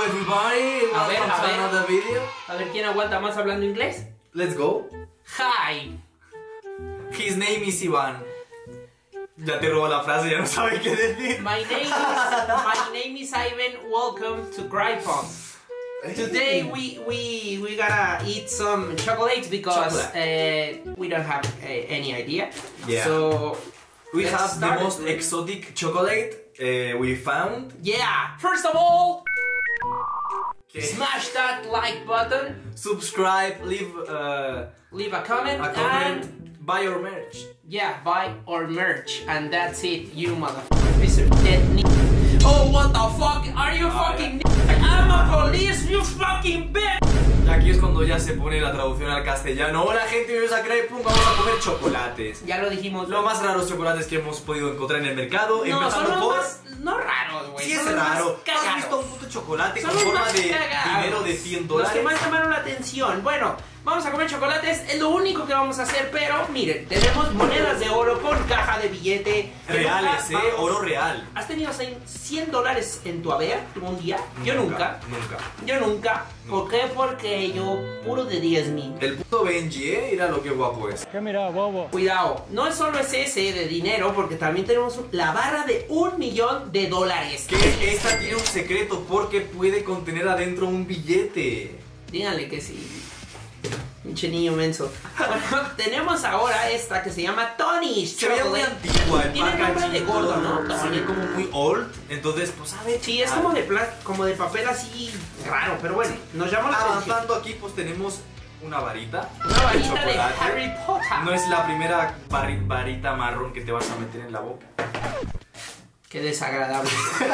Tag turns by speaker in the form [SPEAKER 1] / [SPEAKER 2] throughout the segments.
[SPEAKER 1] everybody, welcome to another video.
[SPEAKER 2] A ver quién aguanta más hablando inglés.
[SPEAKER 1] Let's go.
[SPEAKER 2] Hi.
[SPEAKER 1] His name is Iván. Ya te robó la frase, ya no sabe qué decir.
[SPEAKER 2] My name is Ivan. Welcome to Grypon. Today we gotta eat some chocolates because we don't have any idea.
[SPEAKER 1] Yeah.
[SPEAKER 2] So
[SPEAKER 1] we
[SPEAKER 2] let's
[SPEAKER 1] have the
[SPEAKER 2] start
[SPEAKER 1] most
[SPEAKER 2] it.
[SPEAKER 1] exotic chocolate we found.
[SPEAKER 2] Yeah. First of all,
[SPEAKER 1] Okay.
[SPEAKER 2] smash that like button.
[SPEAKER 1] Subscribe, leave
[SPEAKER 2] Leave a comment.
[SPEAKER 1] a comment, buy your merch.
[SPEAKER 2] Yeah, buy or merch, and that's it, you motherfucker. Mr. Dead Oh, what the fuck? Are you fucking I'm a police, you fucking bitch!
[SPEAKER 1] Y aquí es cuando ya se pone la traducción al castellano. Hola gente, bienvenidos a Grypon, vamos a comer chocolates.
[SPEAKER 2] Ya lo dijimos.
[SPEAKER 1] Los más raros chocolates que hemos podido encontrar en el mercado.
[SPEAKER 2] No,
[SPEAKER 1] empezando
[SPEAKER 2] son los
[SPEAKER 1] por...
[SPEAKER 2] más... No raros, güey.
[SPEAKER 1] Sí, es
[SPEAKER 2] son los
[SPEAKER 1] raro.
[SPEAKER 2] más cagados.
[SPEAKER 1] ¿Has visto un puto chocolate
[SPEAKER 2] Son
[SPEAKER 1] con
[SPEAKER 2] los
[SPEAKER 1] forma
[SPEAKER 2] más
[SPEAKER 1] de
[SPEAKER 2] cagados.
[SPEAKER 1] dinero de $100?
[SPEAKER 2] Los que más llamaron la atención. Bueno, vamos a comer chocolates, es lo único que vamos a hacer, pero miren, tenemos monedas de oro con caja de billete.
[SPEAKER 1] Reales,
[SPEAKER 2] Vamos-
[SPEAKER 1] oro real.
[SPEAKER 2] ¿Has tenido $100 en tu haber un día? Yo nunca.
[SPEAKER 1] Nunca.
[SPEAKER 2] Yo nunca. ¿Por qué? Porque yo puro de 10,000.
[SPEAKER 1] El puto Benji, mira lo que guapo es.
[SPEAKER 3] ¿Qué mira, bobo?
[SPEAKER 2] Cuidado, no es solo ese de dinero, porque también tenemos la barra de $1,000,000.
[SPEAKER 1] Que esta tiene un secreto porque puede contener adentro un billete.
[SPEAKER 2] Díganle que sí. Pinche niño menso. Bueno, tenemos ahora esta que se llama Tony's
[SPEAKER 1] Se ve muy
[SPEAKER 2] Chocolate.
[SPEAKER 1] antigua, el
[SPEAKER 2] Tiene nombre
[SPEAKER 1] packaging
[SPEAKER 2] de
[SPEAKER 1] y
[SPEAKER 2] gordo,
[SPEAKER 1] todo,
[SPEAKER 2] ¿no?
[SPEAKER 1] se ve como muy old. Entonces, pues a ver.
[SPEAKER 2] Sí, es como de papel así raro, pero bueno, nos llama la atención.
[SPEAKER 1] Avanzando aquí, pues tenemos una varita.
[SPEAKER 2] Una varita de
[SPEAKER 1] chocolate.
[SPEAKER 2] Harry Potter.
[SPEAKER 1] No es la primera varita marrón que te vas a meter en la boca.
[SPEAKER 2] Qué desagradable.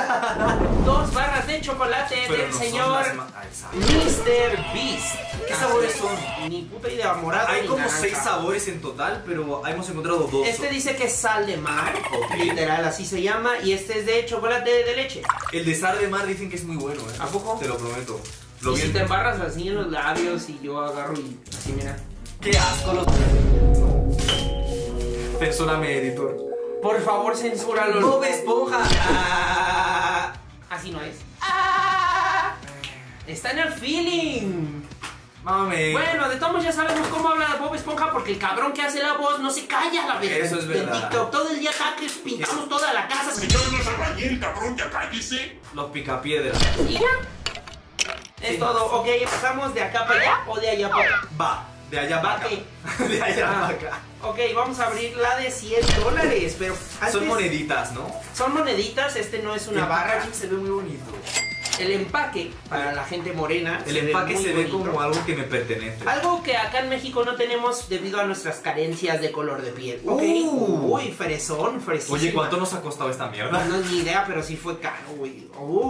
[SPEAKER 2] 2 barras de chocolate
[SPEAKER 1] Pero
[SPEAKER 2] del
[SPEAKER 1] no son
[SPEAKER 2] señor
[SPEAKER 1] las Ay, sabe.
[SPEAKER 2] Mr. Beast.
[SPEAKER 1] ¿Qué sabores son?
[SPEAKER 2] Ni puta idea, morado
[SPEAKER 1] Hay
[SPEAKER 2] ni
[SPEAKER 1] como
[SPEAKER 2] naranja.
[SPEAKER 1] 6 sabores en total, pero hemos encontrado 2.
[SPEAKER 2] Este dice que es sal de mar,
[SPEAKER 1] Ok.
[SPEAKER 2] literal, así se llama, y este es de chocolate de leche.
[SPEAKER 1] El de sal de mar dicen que es muy bueno,
[SPEAKER 2] ¿A poco?
[SPEAKER 1] Te lo prometo. Lo
[SPEAKER 2] Y si
[SPEAKER 1] vi
[SPEAKER 2] te
[SPEAKER 1] en...
[SPEAKER 2] embarras así en los labios y yo agarro y así, mira.
[SPEAKER 1] ¡Qué asco los... Censúrame, editor.
[SPEAKER 2] Por favor, censúralo.
[SPEAKER 1] ¡Bob Esponja! Ah.
[SPEAKER 2] Así no es. ¡Ah! Está en el feeling.
[SPEAKER 1] Mame.
[SPEAKER 2] Bueno, de todos modos ya sabemos cómo habla Bob Esponja porque el cabrón que hace la voz no se calla la verdad.
[SPEAKER 1] Eso es verdad.
[SPEAKER 2] En TikTok todo el día acá que pintamos toda la casa.
[SPEAKER 4] Señor, no es albañil, cabrón, ya cállese.
[SPEAKER 1] Los picapiedras.
[SPEAKER 2] Y ya. Es todo. Ok, pasamos de acá para allá o de allá para acá.
[SPEAKER 1] Va, de allá para acá.
[SPEAKER 2] Ok.
[SPEAKER 1] De allá
[SPEAKER 2] Ah.
[SPEAKER 1] para acá.
[SPEAKER 2] Ok, vamos a abrir la de $100, pero antes,
[SPEAKER 1] Son moneditas, ¿no?
[SPEAKER 2] son moneditas, este no es una
[SPEAKER 1] El
[SPEAKER 2] barra.
[SPEAKER 1] packaging se ve muy bonito.
[SPEAKER 2] El empaque para la gente morena.
[SPEAKER 1] El empaque
[SPEAKER 2] muy
[SPEAKER 1] se ve
[SPEAKER 2] bonito.
[SPEAKER 1] como algo que me pertenece.
[SPEAKER 2] Algo que acá en México no tenemos debido a nuestras carencias de color de piel. Ok. Uy, fresón, fresísima.
[SPEAKER 1] Oye, ¿cuánto nos ha costado esta mierda?
[SPEAKER 2] No, ni idea, pero sí fue caro, güey.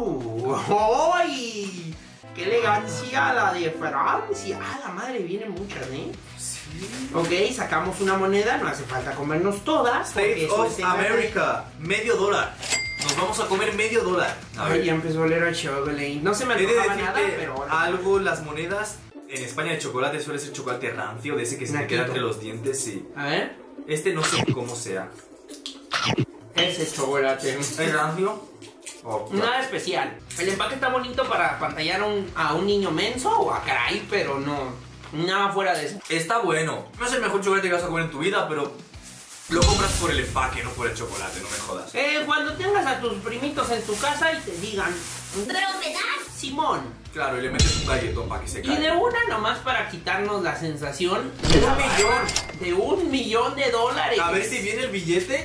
[SPEAKER 2] ¡Uy! ¡Qué elegancia la de Francia! ¡Ah, la madre! Vienen muchas, ¿eh?
[SPEAKER 1] Sí.
[SPEAKER 2] Ok, sacamos una moneda, no hace falta comernos todas. porque
[SPEAKER 1] State
[SPEAKER 2] eso
[SPEAKER 1] of
[SPEAKER 2] es
[SPEAKER 1] America, $0.50. Nos vamos a comer $0.50. A
[SPEAKER 2] Ay,
[SPEAKER 1] ver,
[SPEAKER 2] ya empezó a oler a chocolate. No se me
[SPEAKER 1] he de
[SPEAKER 2] antojaba nada,
[SPEAKER 1] decirte
[SPEAKER 2] pero...
[SPEAKER 1] algo, las monedas en España de chocolate suele ser chocolate rancio, de ese que se te
[SPEAKER 2] Naquito.
[SPEAKER 1] queda entre los dientes, sí.
[SPEAKER 2] A ver,
[SPEAKER 1] Este no sé cómo sea.
[SPEAKER 2] ese chocolate.
[SPEAKER 1] ¿Es rancio? Oh,
[SPEAKER 2] Nada especial. El empaque está bonito para pantallar a un niño menso o a caray, pero no. Nada fuera de eso.
[SPEAKER 1] Está bueno. No es el mejor chocolate que vas a comer en tu vida, pero lo compras por el empaque, no por el chocolate, no me jodas.
[SPEAKER 2] Cuando tengas a tus primitos en tu casa y te digan, Simón.
[SPEAKER 1] Claro, y le metes un galletón para que se
[SPEAKER 2] Y
[SPEAKER 1] caiga.
[SPEAKER 2] de una nomás para quitarnos la sensación
[SPEAKER 1] De
[SPEAKER 2] la
[SPEAKER 1] $1 millón.
[SPEAKER 2] De $1,000,000.
[SPEAKER 1] A ver si viene el billete.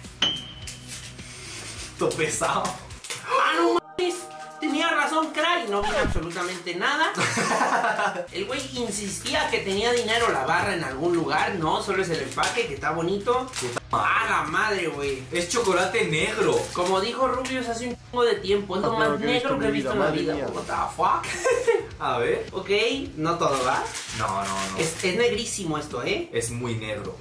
[SPEAKER 1] Todo pesado.
[SPEAKER 2] ¡Ah, no mames! Tenía razón, Cray. No viene absolutamente nada. El güey insistía que tenía dinero la barra en algún lugar. No, solo es el empaque que está bonito. ¡Ah, la madre, güey!
[SPEAKER 1] Es chocolate negro.
[SPEAKER 2] Como dijo Rubius hace un chingo de tiempo, es lo
[SPEAKER 3] Lo
[SPEAKER 2] más
[SPEAKER 3] que he visto
[SPEAKER 2] negro
[SPEAKER 3] en
[SPEAKER 2] que he
[SPEAKER 3] mi
[SPEAKER 2] visto
[SPEAKER 3] vida,
[SPEAKER 2] en la
[SPEAKER 3] madre
[SPEAKER 2] vida.
[SPEAKER 3] mía.
[SPEAKER 2] What the fuck?
[SPEAKER 1] A ver.
[SPEAKER 2] Ok, no todo va.
[SPEAKER 1] No.
[SPEAKER 2] Es negrísimo esto, ¿eh?
[SPEAKER 1] Es muy negro.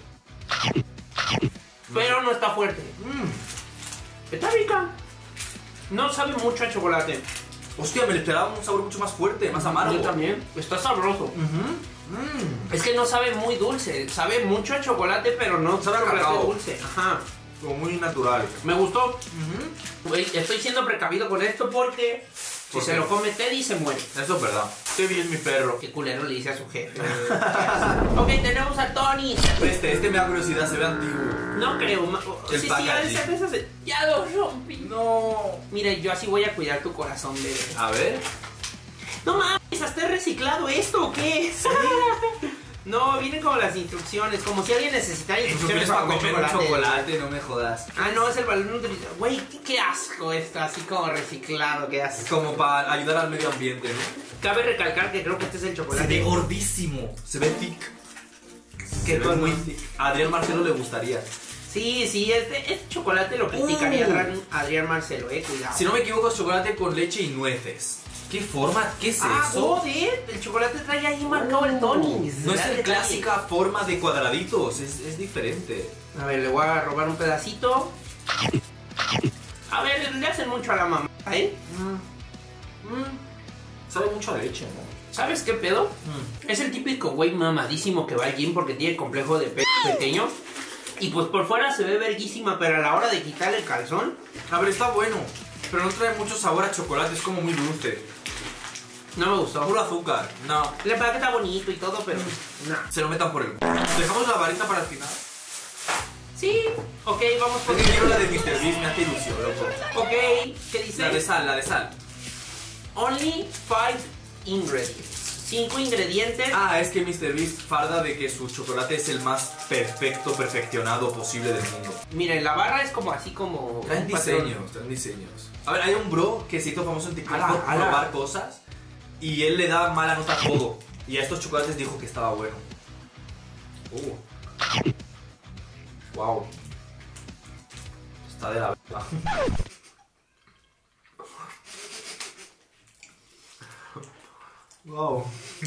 [SPEAKER 2] Pero no está fuerte. Está rica. No sabe mucho a chocolate.
[SPEAKER 1] Hostia, me lo esperaba un sabor mucho más fuerte, más amargo.
[SPEAKER 2] Yo también. Está sabroso.
[SPEAKER 1] Ujú.
[SPEAKER 2] Es que no sabe muy dulce. Sabe mucho a chocolate, pero no
[SPEAKER 1] Sabe a
[SPEAKER 2] chocolate
[SPEAKER 1] cacao.
[SPEAKER 2] dulce. Ajá.
[SPEAKER 1] Como muy natural.
[SPEAKER 2] Me gustó.
[SPEAKER 1] Ujú.
[SPEAKER 2] Güey, estoy siendo precavido con esto porque Si
[SPEAKER 1] ¿Por
[SPEAKER 2] se
[SPEAKER 1] qué?
[SPEAKER 2] lo come Teddy, se muere.
[SPEAKER 1] Eso es verdad. Qué bien mi perro.
[SPEAKER 2] Qué culero le dice a su jefe. Ok, tenemos a Tony.
[SPEAKER 1] Este me da curiosidad, se ve antiguo.
[SPEAKER 2] No creo.
[SPEAKER 1] El
[SPEAKER 2] Sí,
[SPEAKER 1] packaging.
[SPEAKER 2] a veces ya lo rompí.
[SPEAKER 1] No.
[SPEAKER 2] Mira, yo así voy a cuidar tu corazón, bebé.
[SPEAKER 1] A ver.
[SPEAKER 2] No mames, ¿hasta he reciclado esto o qué? No, vienen como las instrucciones, como si alguien necesitara instrucciones
[SPEAKER 1] para
[SPEAKER 2] para
[SPEAKER 1] comer un chocolate, no me jodas.
[SPEAKER 2] Ah, no, es el balón nutricional. Güey, qué asco esto, así como reciclado, qué
[SPEAKER 1] Es
[SPEAKER 2] asco.
[SPEAKER 1] como para ayudar al medio ambiente, ¿no?
[SPEAKER 2] Cabe recalcar que creo que este es el
[SPEAKER 1] Se
[SPEAKER 2] chocolate.
[SPEAKER 1] ve gordísimo, se ve thick.
[SPEAKER 2] Que
[SPEAKER 1] Se ve muy thick. A Adrián Marcelo le gustaría.
[SPEAKER 2] Sí, este chocolate lo criticaría Adrián Marcelo, cuidado.
[SPEAKER 1] Si no me equivoco, es chocolate con leche y nueces. ¿Qué forma? ¿Qué es eso?
[SPEAKER 2] Joder, el chocolate trae ahí marcado el Tony.
[SPEAKER 1] No es la clásica forma de cuadraditos, es diferente.
[SPEAKER 2] A ver, le voy a robar un pedacito. A ver, le hacen mucho a la mamá, ¿eh?
[SPEAKER 1] Sabe mucho a leche, ¿no?
[SPEAKER 2] ¿Sabes qué pedo? Es el típico güey mamadísimo que va al gym porque tiene complejo de pequeño. Y pues por fuera se ve verguísima, pero a la hora de quitarle el calzón.
[SPEAKER 1] A ver, está bueno, pero no trae mucho sabor a chocolate, es como muy dulce.
[SPEAKER 2] No me gustó.
[SPEAKER 1] Puro azúcar, no.
[SPEAKER 2] Le parece que está bonito y todo, pero no.
[SPEAKER 1] Se lo metan por el... ¿Dejamos la varita para el final?
[SPEAKER 2] Sí, ok, vamos por...
[SPEAKER 1] Es que quiero la de Mr. Beast, me hace ilusión, loco.
[SPEAKER 2] Ok, ¿qué dice?
[SPEAKER 1] La de sal.
[SPEAKER 2] Only 5 ingredients. 5 ingredientes.
[SPEAKER 1] Ah, es que Mr. Beast farda de que su chocolate es el más perfecto, perfeccionado posible del mundo.
[SPEAKER 2] Miren, la barra es como así como...
[SPEAKER 1] Traen
[SPEAKER 2] un patrón.
[SPEAKER 1] diseños. A ver, hay un bro que se hizo famoso en TikTok
[SPEAKER 2] Ala,
[SPEAKER 1] por
[SPEAKER 2] ala.
[SPEAKER 1] probar cosas y él le da mala nota a todo. Y a estos chocolates dijo que estaba bueno. Wow. Está de la verdad. Wow.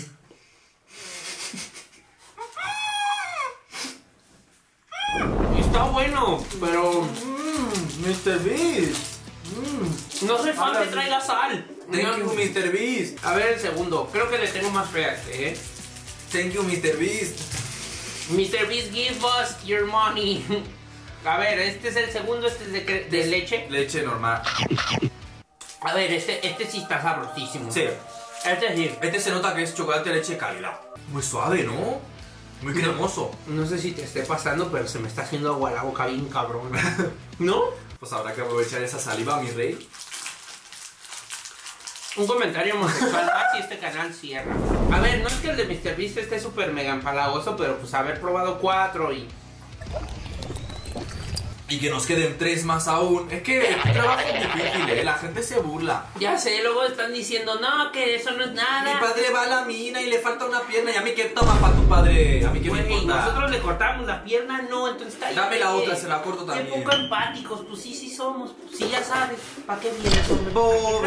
[SPEAKER 2] Está bueno, pero
[SPEAKER 1] Mr. Beast.
[SPEAKER 2] no soy fan
[SPEAKER 1] Ahora
[SPEAKER 2] que
[SPEAKER 1] sí.
[SPEAKER 2] traiga sal.
[SPEAKER 1] Thank you, Mr. Beast.
[SPEAKER 2] A ver el segundo, creo que le tengo más fe a este, ¿eh?
[SPEAKER 1] Thank you, Mr. Beast.
[SPEAKER 2] Mr. Beast, give us your money. A ver, este es el segundo, este es de leche.
[SPEAKER 1] Leche normal.
[SPEAKER 2] A ver, este sí está sabrosísimo.
[SPEAKER 1] Sí.
[SPEAKER 2] Este sí.
[SPEAKER 1] Este se nota que es chocolate de leche calidad. Muy suave, ¿no? Muy cremoso.
[SPEAKER 2] No sé si te esté pasando, pero se me está haciendo agua la boca bien cabrón. ¿No?
[SPEAKER 1] Pues habrá que aprovechar esa saliva, mi rey.
[SPEAKER 2] Un comentario homosexual más y este canal cierra. A ver, no es que el de Mr. Beast esté súper mega empalagoso, pero pues haber probado 4 y...
[SPEAKER 1] Y que nos queden 3 más aún. Es que el trabajo es difícil, la gente se burla.
[SPEAKER 2] Ya sé, luego están diciendo, no, que eso no es nada.
[SPEAKER 1] Mi padre va a la mina y le falta una pierna. Y a mí, ¿qué toma para tu padre? A mí, ¿qué me
[SPEAKER 2] Güey,
[SPEAKER 1] importa?
[SPEAKER 2] nosotros le cortamos la pierna, no, entonces está ahí.
[SPEAKER 1] Dame la otra, se la corto
[SPEAKER 2] Qué
[SPEAKER 1] también.
[SPEAKER 2] poco empáticos, pues sí somos. Pues sí, ya sabes. ¿Para qué vienes, hombre?
[SPEAKER 1] Bob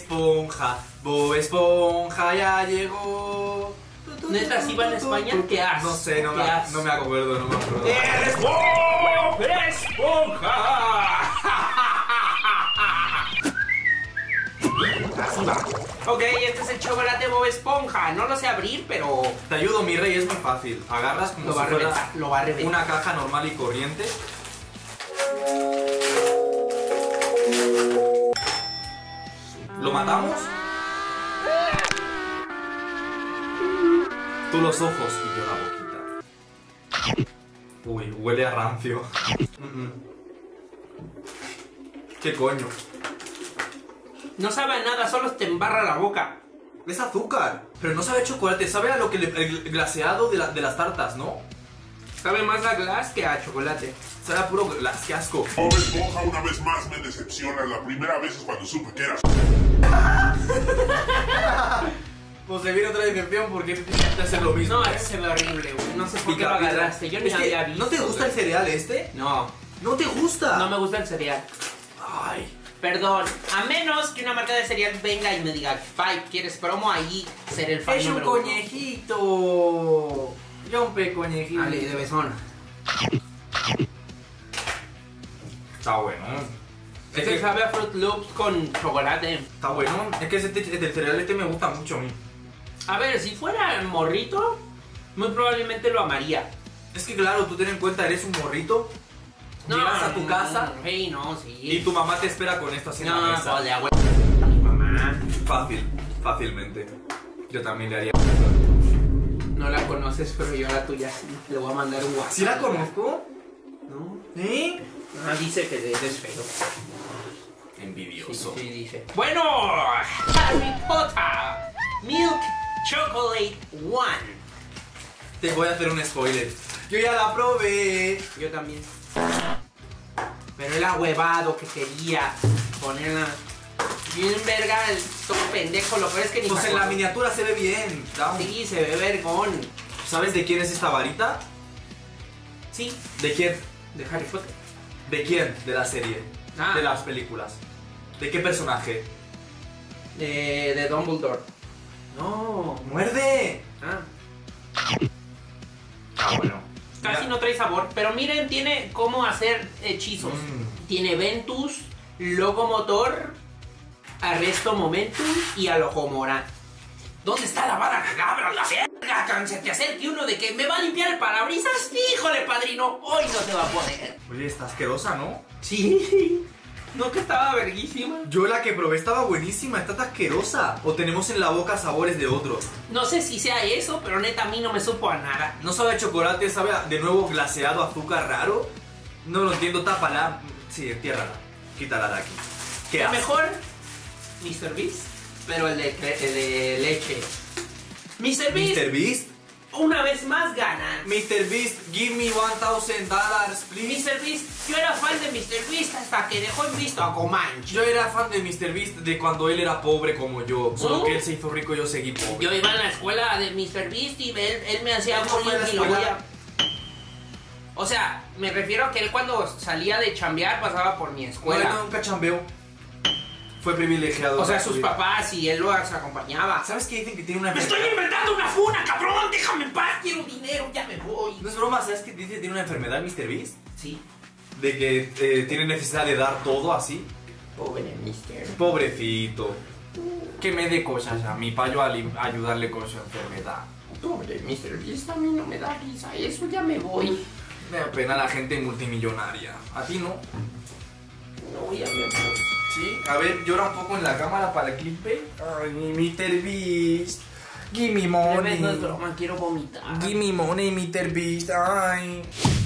[SPEAKER 1] Esponja ya llegó.
[SPEAKER 2] ¿Neta sí va en España? ¿Qué haces?
[SPEAKER 1] No sé, no
[SPEAKER 2] ¿Qué
[SPEAKER 1] me
[SPEAKER 2] haces?
[SPEAKER 1] acuerdo, no me acuerdo.
[SPEAKER 2] ¡Eres Bob Esponja! Así va. Ok, este es el chocolate Bob Esponja. No lo sé abrir, pero
[SPEAKER 1] Te ayudo, mi rey, es muy fácil. Agarras como
[SPEAKER 2] lo
[SPEAKER 1] si
[SPEAKER 2] va a
[SPEAKER 1] fuera
[SPEAKER 2] reventar. Lo va a reventar.
[SPEAKER 1] una caja normal y corriente. ¿Lo matamos? Tú los ojos y yo la boquita. Uy, huele a rancio. ¿Qué coño?
[SPEAKER 2] No sabe a nada, solo te embarra la boca.
[SPEAKER 1] Es azúcar, pero no sabe a chocolate, sabe a lo que el glaseado de las tartas, ¿no?
[SPEAKER 2] Sabe más a glass que a chocolate.
[SPEAKER 1] Sabe a puro glass, qué asco.
[SPEAKER 4] Bob Esponja una vez más me decepciona. La primera vez es cuando supe que eras.
[SPEAKER 1] Pues se viene otra decepción porque te hace lo mismo.
[SPEAKER 2] No, ese se ve horrible, güey. No sé por qué lo agarraste. Yo ni
[SPEAKER 1] Es que,
[SPEAKER 2] había visto.
[SPEAKER 1] ¿no te gusta el cereal este?
[SPEAKER 2] No,
[SPEAKER 1] ¿No te gusta?
[SPEAKER 2] no me gusta el cereal.
[SPEAKER 1] Ay.
[SPEAKER 2] Perdón, a menos que una marca de cereal venga y me diga, Pipe, ¿quieres promo? Ahí ser el fan
[SPEAKER 1] Es un
[SPEAKER 2] número 1.
[SPEAKER 1] coñejito. Rompe coñejito.
[SPEAKER 2] Dale, de besón.
[SPEAKER 1] Está bueno.
[SPEAKER 2] Es que sabe a Fruit Loops con chocolate.
[SPEAKER 1] Está bueno. Es que el cereal este me gusta mucho a mí.
[SPEAKER 2] A ver, si fuera morrito, muy probablemente lo amaría.
[SPEAKER 1] Es que claro, tú ten en cuenta, eres un morrito. Llegas a tu casa
[SPEAKER 2] Hey, no, sí.
[SPEAKER 1] y tu mamá te espera con esto así en la
[SPEAKER 2] No,
[SPEAKER 1] mesa.
[SPEAKER 2] pues de agua. Mi mamá.
[SPEAKER 1] Fácilmente. Yo también le haría.
[SPEAKER 2] No la conoces, pero yo a la tuya sí. Le voy a mandar un WhatsApp.
[SPEAKER 1] ¿Sí la conozco?
[SPEAKER 2] ¿No?
[SPEAKER 1] ¿Eh?
[SPEAKER 2] Ah, dice que eres feo.
[SPEAKER 1] Envidioso.
[SPEAKER 2] Sí, dice. Bueno, Harry Potter Milk Chocolate 1.
[SPEAKER 1] Te voy a hacer un spoiler. Yo ya la probé.
[SPEAKER 2] Yo también. Pero el ahuevado que quería ponerla. Bien verga, el todo pendejo, lo peor es que ni
[SPEAKER 1] Pues
[SPEAKER 2] me
[SPEAKER 1] en la
[SPEAKER 2] acuerdo.
[SPEAKER 1] miniatura se ve bien. Down.
[SPEAKER 2] Sí, se ve vergón.
[SPEAKER 1] ¿Sabes de quién es esta varita?
[SPEAKER 2] Sí,
[SPEAKER 1] ¿De quién?
[SPEAKER 2] de Harry Potter.
[SPEAKER 1] ¿De quién? De la serie.
[SPEAKER 2] Ah.
[SPEAKER 1] De las películas. ¿De qué personaje?
[SPEAKER 2] De Dumbledore.
[SPEAKER 1] No. ¡Muerde!
[SPEAKER 2] Ah.
[SPEAKER 1] Bueno.
[SPEAKER 2] Casi
[SPEAKER 1] Mira.
[SPEAKER 2] no trae sabor, pero miren, tiene cómo hacer hechizos. Tiene Ventus, Locomotor, Arresto Momentum y Alojomora. ¿Dónde está la vara cabra, la verga? Cuando se te acerque uno de que me va a limpiar el parabrisas, híjole, padrino, hoy no te va a poder.
[SPEAKER 1] Oye, está asquerosa, ¿no?
[SPEAKER 2] Sí, no que estaba verguísima.
[SPEAKER 1] Yo la que probé estaba buenísima, está asquerosa. O tenemos en la boca sabores de otro.
[SPEAKER 2] No sé si sea eso, pero neta a mí no me supo a nada.
[SPEAKER 1] No sabe a chocolate, sabe a, de nuevo glaseado, azúcar raro. No lo entiendo, tápala. Sí, entiérrala. Quítala de aquí. ¿Qué
[SPEAKER 2] El
[SPEAKER 1] haces?
[SPEAKER 2] mejor, Mr. Beast, pero el de leche. Mr. Beast,
[SPEAKER 1] Mr. Beast.
[SPEAKER 2] una vez más gana.
[SPEAKER 1] Mr. Beast, give me $1,000, please.
[SPEAKER 2] Mr. Beast, yo era fan de Mr. Beast hasta que dejó en visto a Comanche.
[SPEAKER 1] Yo era fan de Mr. Beast de cuando él era pobre como yo. Solo
[SPEAKER 2] ¿Oh?
[SPEAKER 1] que él se hizo rico y yo seguí pobre.
[SPEAKER 2] Yo iba a la escuela de Mr. Beast y él me hacía
[SPEAKER 1] ¿Cómo fue
[SPEAKER 2] bullying
[SPEAKER 1] la
[SPEAKER 2] y lo voy
[SPEAKER 1] escuela?
[SPEAKER 2] a... O sea, me refiero a que él cuando salía de chambear pasaba por mi escuela.
[SPEAKER 1] Bueno, nunca chambeó. Fue privilegiado.
[SPEAKER 2] O sea,
[SPEAKER 1] en su
[SPEAKER 2] sus
[SPEAKER 1] vida.
[SPEAKER 2] papás y él los acompañaba.
[SPEAKER 1] ¿Sabes qué dicen que tiene una
[SPEAKER 2] ¡Me estoy inventando una funa, cabrón! ¡Déjame en paz! ¡Quiero dinero! ¡Ya me voy!
[SPEAKER 1] No es broma, ¿sabes qué dice que tiene una enfermedad Mr. Beast?
[SPEAKER 2] Sí.
[SPEAKER 1] De que tiene necesidad de dar todo así.
[SPEAKER 2] Pobre Mister.
[SPEAKER 1] Pobrecito. Que me dé cosas a mí para yo ayudarle con su enfermedad.
[SPEAKER 2] Pobre Mr. Beast, a mí no me da risa. Eso ya me voy.
[SPEAKER 1] Me da pena la gente multimillonaria. ¿A ti no?
[SPEAKER 2] No, ya me voy.
[SPEAKER 1] Sí. A ver, llora un poco en la cámara para el clip. Ay, Mr. Beast. Give me money.
[SPEAKER 2] No es broma, quiero vomitar.
[SPEAKER 1] Give me money, Mr. Beast. Ay.